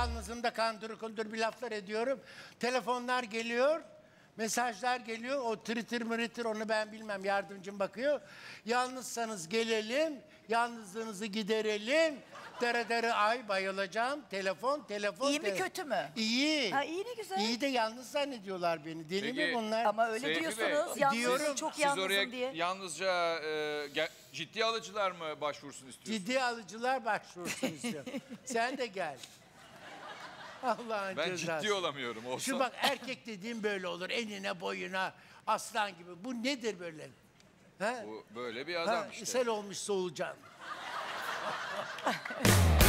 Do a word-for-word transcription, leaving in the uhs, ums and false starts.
yalnızım da kandır kundur bir laflar ediyorum. Telefonlar geliyor. Mesajlar geliyor. O twitter mırıtır onu ben bilmem. Yardımcım bakıyor. Yalnızsanız gelelim. Yalnızlığınızı giderelim. Dere dere ay bayılacağım. Telefon, telefon. İyi mi te kötü mü? İyi. Ha, iyi ne güzel. İyi de yalnız zannediyorlar beni. Deli Peki, mi bunlar? Ama öyle Seyfi diyorsunuz. Bey, Yalnızım, diyorum, çok Siz yalnızım oraya diye. yalnızca e, ge- ciddi alıcılar mı başvursun istiyorsunuz? Ciddi alıcılar başvursun istiyor. Sen de gel. Allah'ın Ben cezası. ciddi olamıyorum. Olsa... Şu bak erkek dediğim böyle olur. Enine boyuna aslan gibi. Bu nedir böyle? Ha? Bu böyle bir adam Ha, işte. sel olmuş solucan.